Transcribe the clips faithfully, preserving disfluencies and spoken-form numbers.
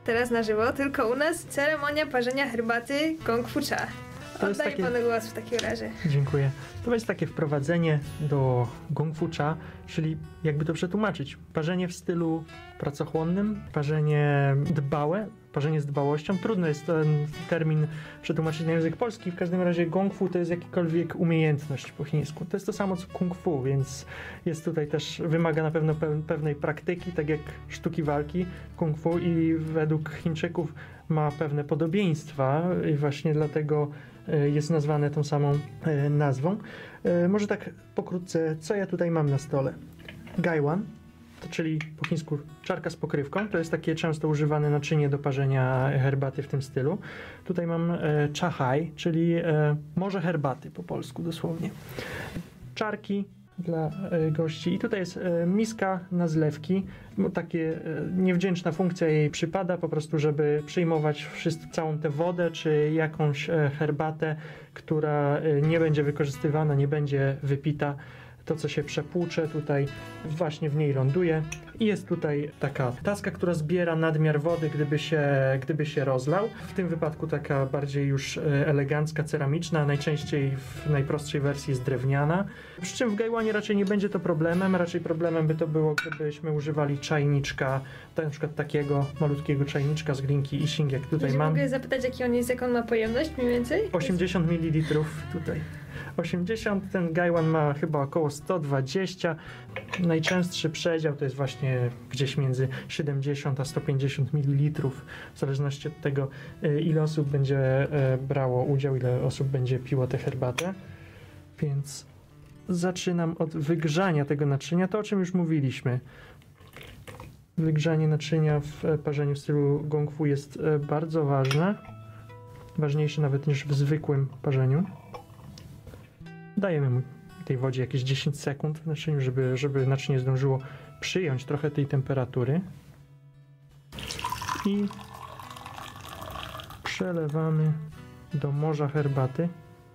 teraz na żywo, tylko u nas ceremonia parzenia herbaty Gong Fu Cha. Oddaję takie... panu głos w takim razie. Dziękuję. To jest takie wprowadzenie do Gong Fu Cha, czyli jakby to przetłumaczyć. Parzenie w stylu pracochłonnym, parzenie dbałe, parzenie z dbałością. Trudno jest ten termin przetłumaczyć na język polski. W każdym razie Gong Fu to jest jakakolwiek umiejętność po chińsku. To jest to samo co Kung Fu, więc jest tutaj też, wymaga na pewno pewnej praktyki, tak jak sztuki walki Kung Fu i według Chińczyków ma pewne podobieństwa i właśnie dlatego jest nazwane tą samą nazwą. Może tak pokrótce, co ja tutaj mam na stole? Gaiwan, to czyli po chińsku czarka z pokrywką, to jest takie często używane naczynie do parzenia herbaty w tym stylu. Tutaj mam cha hai, czyli morze herbaty po polsku dosłownie. Czarki dla gości i tutaj jest miska na zlewki, takie niewdzięczna funkcja jej przypada po prostu, żeby przyjmować wszystko, całą tę wodę czy jakąś herbatę, która nie będzie wykorzystywana, nie będzie wypita. To, co się przepłucze tutaj, właśnie w niej ląduje i jest tutaj taka taska, która zbiera nadmiar wody, gdyby się, gdyby się rozlał. W tym wypadku taka bardziej już elegancka, ceramiczna, najczęściej w najprostszej wersji jest drewniana. Przy czym w Gaiwanie raczej nie będzie to problemem, raczej problemem by to było, gdybyśmy używali czajniczka, tak, na przykład takiego malutkiego czajniczka z glinki Ising, jak tutaj Jeśli mam. Mogę zapytać, jaki on jest, jak on ma pojemność mniej więcej? osiemdziesiąt mililitrów tutaj. osiemdziesiąt, ten Gaiwan ma chyba około sto dwadzieścia. Najczęstszy przedział to jest właśnie gdzieś między siedemdziesiąt a sto pięćdziesiąt mililitrów, w zależności od tego, ile osób będzie brało udział, ile osób będzie piło tę herbatę. Więc zaczynam od wygrzania tego naczynia, to o czym już mówiliśmy. Wygrzanie naczynia w parzeniu w stylu Gong Fu jest bardzo ważne. Ważniejsze nawet niż w zwykłym parzeniu. Dajemy mu tej wodzie jakieś dziesięć sekund w naczyniu, żeby, żeby naczynie zdążyło przyjąć trochę tej temperatury. I przelewamy do morza herbaty.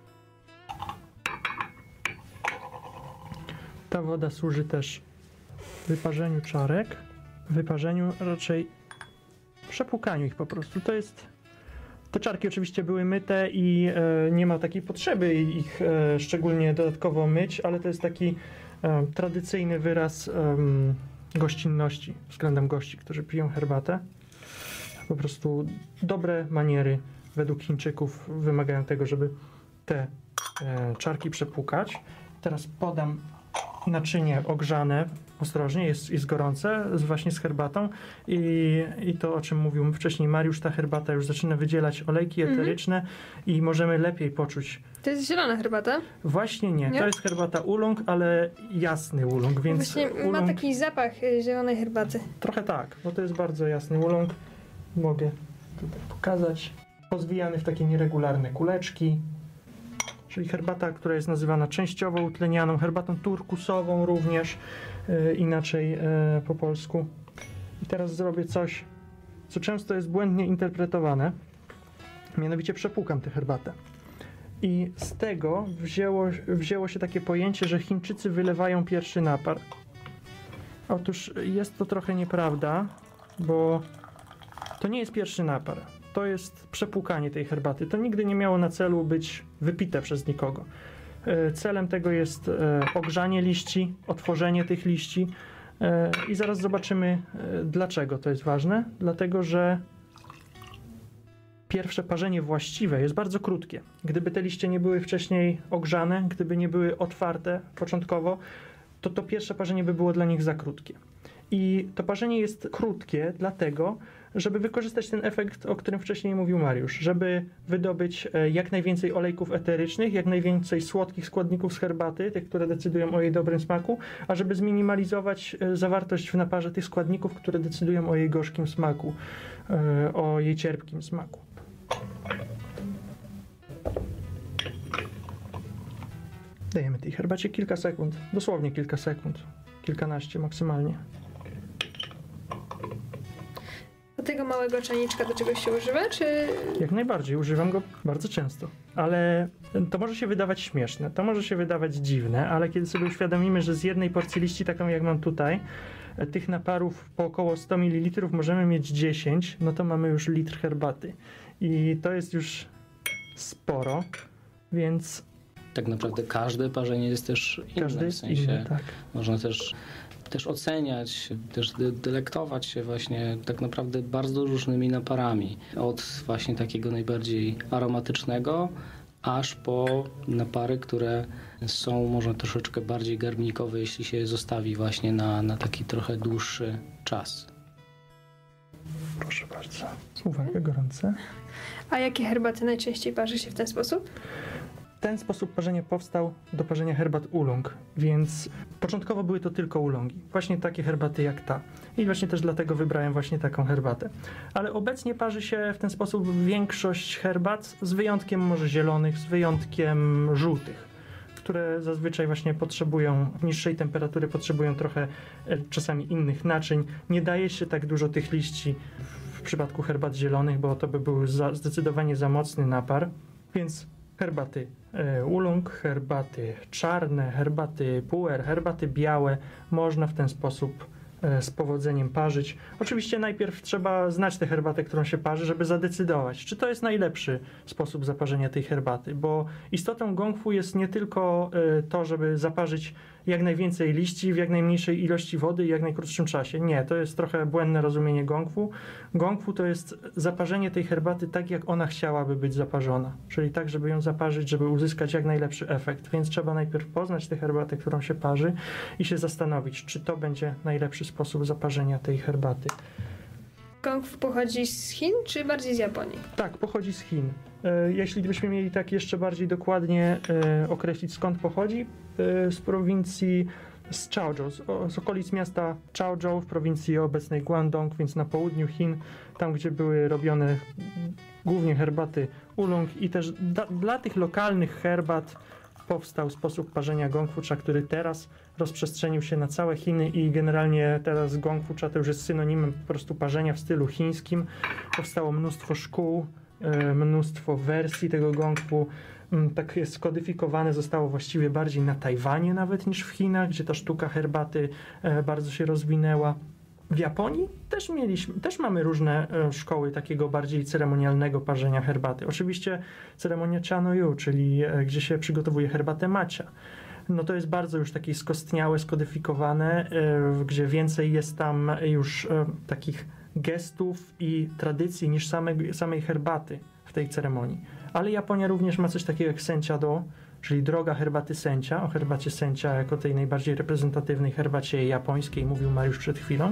Ta woda służy też wyparzeniu czarek, wyparzeniu raczej przepłukaniu ich po prostu. To jest Te czarki oczywiście były myte i e, nie ma takiej potrzeby ich e, szczególnie dodatkowo myć, ale to jest taki e, tradycyjny wyraz e, gościnności względem gości, którzy piją herbatę. Po prostu dobre maniery według Chińczyków wymagają tego, żeby te e, czarki przepłukać. Teraz podam naczynie ogrzane, ostrożnie, jest, jest gorące, właśnie z herbatą i, i to, o czym mówił wcześniej Mariusz, ta herbata już zaczyna wydzielać olejki eteryczne mm-hmm. i możemy lepiej poczuć. To jest zielona herbata? Właśnie nie, nie? To jest herbata oolong, ale jasny oolong, więc właśnie oolong... ma taki zapach zielonej herbaty. Trochę tak, bo to jest bardzo jasny oolong. Mogę tutaj pokazać. Pozwijany w takie nieregularne kuleczki. Czyli herbata, która jest nazywana częściowo utlenianą, herbatą turkusową również, e, inaczej e, po polsku. I teraz zrobię coś, co często jest błędnie interpretowane, mianowicie przepłukam tę herbatę. I z tego wzięło, wzięło się takie pojęcie, że Chińczycy wylewają pierwszy napar. Otóż jest to trochę nieprawda, bo to nie jest pierwszy napar. To jest przepłukanie tej herbaty. To nigdy nie miało na celu być wypite przez nikogo. Celem tego jest ogrzanie liści, otworzenie tych liści i zaraz zobaczymy, dlaczego to jest ważne. Dlatego, że pierwsze parzenie właściwe jest bardzo krótkie. Gdyby te liście nie były wcześniej ogrzane, gdyby nie były otwarte początkowo, to to pierwsze parzenie by było dla nich za krótkie. I to parzenie jest krótkie dlatego, żeby wykorzystać ten efekt, o którym wcześniej mówił Mariusz, żeby wydobyć jak najwięcej olejków eterycznych, jak najwięcej słodkich składników z herbaty, tych, które decydują o jej dobrym smaku, a żeby zminimalizować zawartość w naparze tych składników, które decydują o jej gorzkim smaku, o jej cierpkim smaku. Dajemy tej herbacie kilka sekund, dosłownie kilka sekund, kilkanaście maksymalnie. Do tego małego czajniczka do czegoś się używa, czy... Jak najbardziej, używam go bardzo często. Ale to może się wydawać śmieszne, to może się wydawać dziwne, ale kiedy sobie uświadomimy, że z jednej porcji liści, taką jak mam tutaj, tych naparów po około sto mililitrów możemy mieć dziesięć, no to mamy już litr herbaty. I to jest już sporo, więc... Tak naprawdę każde parzenie jest też inne, Każdy w jest sensie inny, tak. można też, też oceniać, też de- delektować się właśnie tak naprawdę bardzo różnymi naparami. Od właśnie takiego najbardziej aromatycznego, aż po napary, które są może troszeczkę bardziej garbnikowe, jeśli się je zostawi właśnie na, na taki trochę dłuższy czas. Proszę bardzo. Uwaga, gorące. A jakie herbaty najczęściej parzy się w ten sposób? Ten sposób parzenia powstał do parzenia herbat oolong, więc początkowo były to tylko oolongi. Właśnie takie herbaty jak ta. I właśnie też dlatego wybrałem właśnie taką herbatę. Ale obecnie parzy się w ten sposób większość herbat, z wyjątkiem może zielonych, z wyjątkiem żółtych, które zazwyczaj właśnie potrzebują niższej temperatury, potrzebują trochę e, czasami innych naczyń. Nie daje się tak dużo tych liści w przypadku herbat zielonych, bo to by był za, zdecydowanie za mocny napar, więc herbaty e, oolong, herbaty czarne, herbaty puer, herbaty białe można w ten sposób e, z powodzeniem parzyć. Oczywiście najpierw trzeba znać tę herbatę, którą się parzy, żeby zadecydować, czy to jest najlepszy sposób zaparzenia tej herbaty, bo istotą gong fu jest nie tylko e, to, żeby zaparzyć jak najwięcej liści w jak najmniejszej ilości wody i jak najkrótszym czasie. Nie, to jest trochę błędne rozumienie gong fu. Gong fu to jest zaparzenie tej herbaty tak, jak ona chciałaby być zaparzona. Czyli tak, żeby ją zaparzyć, żeby uzyskać jak najlepszy efekt. Więc trzeba najpierw poznać tę herbatę, którą się parzy i się zastanowić, czy to będzie najlepszy sposób zaparzenia tej herbaty. Gong fu pochodzi z Chin, czy bardziej z Japonii? Tak, pochodzi z Chin. E, Jeśli byśmy mieli tak jeszcze bardziej dokładnie e, określić, skąd pochodzi, e, z prowincji z Chaozhou, z, o- z okolic miasta Chaozhou w prowincji obecnej Guangdong, więc na południu Chin, tam gdzie były robione głównie herbaty oolong i też da, dla tych lokalnych herbat powstał sposób parzenia gong fu cha, który teraz rozprzestrzenił się na całe Chiny i generalnie teraz gong fu cha to już jest synonimem po prostu parzenia w stylu chińskim. Powstało mnóstwo szkół, e, mnóstwo wersji tego gong fu. Mm, Tak jest skodyfikowane zostało właściwie bardziej na Tajwanie nawet niż w Chinach, gdzie ta sztuka herbaty e, bardzo się rozwinęła. W Japonii też mieliśmy, też mamy różne e, szkoły takiego bardziej ceremonialnego parzenia herbaty. Oczywiście ceremonia Chanoyu, czyli e, gdzie się przygotowuje herbatę matcha. No to jest bardzo już takie skostniałe, skodyfikowane, e, gdzie więcej jest tam już e, takich gestów i tradycji niż samej, samej herbaty w tej ceremonii. Ale Japonia również ma coś takiego jak sencha-do, czyli droga herbaty sencha, o herbacie sencha jako tej najbardziej reprezentatywnej herbacie japońskiej, mówił Mariusz przed chwilą.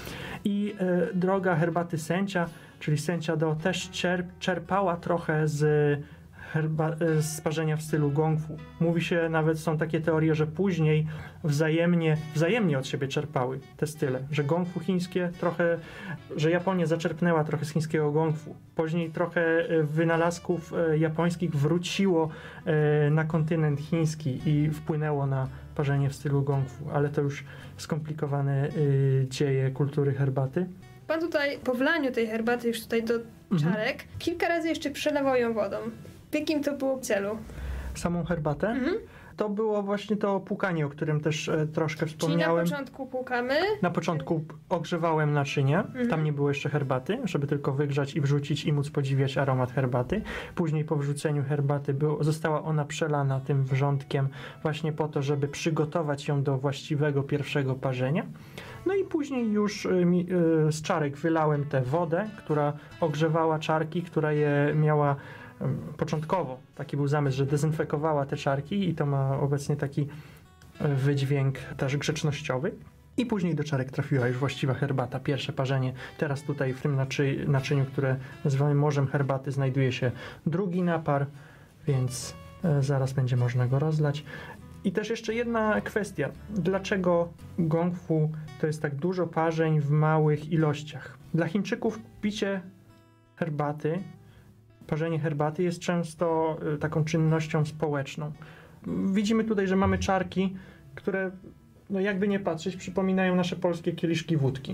I e, droga herbaty sencha, czyli sencha-do, też czerp, czerpała trochę z, herba, e, z parzenia w stylu gong fu. Mówi się, nawet są takie teorie, że później wzajemnie, wzajemnie od siebie czerpały te style, że gong fu chińskie trochę, że Japonia zaczerpnęła trochę z chińskiego gong fu. Później trochę e, wynalazków e, japońskich wróciło e, na kontynent chiński i wpłynęło na parzenie w stylu gong fu, ale to już skomplikowane y, dzieje kultury herbaty. Pan tutaj po wlaniu tej herbaty już tutaj do Mhm. czarek kilka razy jeszcze przelewał ją wodą. W jakim to było celu? Samą herbatę? Mhm. To było właśnie to płukanie, o którym też e, troszkę Czyli na wspomniałem. początku płukamy. Na początku ogrzewałem naczynie, Mhm. tam nie było jeszcze herbaty, żeby tylko wygrzać i wrzucić i móc podziwiać aromat herbaty. Później po wrzuceniu herbaty było, została ona przelana tym wrzątkiem właśnie po to, żeby przygotować ją do właściwego pierwszego parzenia. No i później już y, mi, y, z czarek wylałem tę wodę, która ogrzewała czarki, która je miała y, początkowo. Taki był zamysł, że dezynfekowała te czarki i to ma obecnie taki y, wydźwięk też grzecznościowy. I później do czarek trafiła już właściwa herbata, pierwsze parzenie. Teraz tutaj w tym naczy, naczyniu, które nazywamy morzem herbaty, znajduje się drugi napar, więc y, zaraz będzie można go rozlać. I też jeszcze jedna kwestia. Dlaczego gong fu to jest tak dużo parzeń w małych ilościach? Dla Chińczyków picie herbaty, parzenie herbaty jest często y, taką czynnością społeczną. Widzimy tutaj, że mamy czarki, które no jakby nie patrzeć przypominają nasze polskie kieliszki wódki.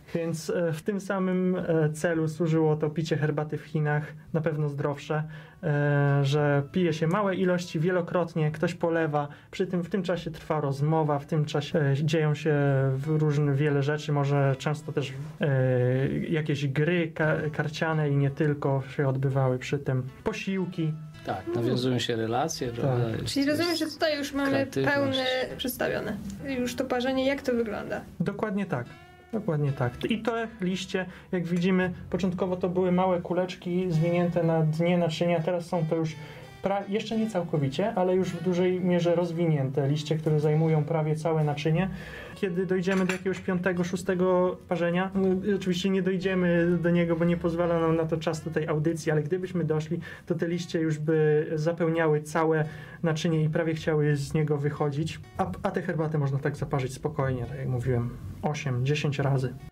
Więc e, w tym samym e, celu służyło to picie herbaty w Chinach, na pewno zdrowsze, e, że pije się małe ilości wielokrotnie, ktoś polewa, przy tym w tym czasie trwa rozmowa, w tym czasie e, dzieją się różne wiele rzeczy, może często też e, jakieś gry ka- karciane i nie tylko się odbywały przy tym, posiłki. Tak, nawiązują się relacje, prawda? Jest- Czyli rozumiem, jest że tutaj już mamy kreatywność. pełne przedstawione. Już to parzenie, jak to wygląda? Dokładnie tak. Dokładnie tak. I te liście, jak widzimy, początkowo to były małe kuleczki zwinięte na dnie naczynia, teraz są to już pra- jeszcze nie całkowicie, ale już w dużej mierze rozwinięte liście, które zajmują prawie całe naczynie. Kiedy dojdziemy do jakiegoś piątego, szóstego parzenia, no, oczywiście nie dojdziemy do niego, bo nie pozwala nam na to czas tutaj audycji, ale gdybyśmy doszli, to te liście już by zapełniały całe naczynie i prawie chciały z niego wychodzić. A, a tę herbatę można tak zaparzyć spokojnie, tak jak mówiłem, osiem dziesięć razy.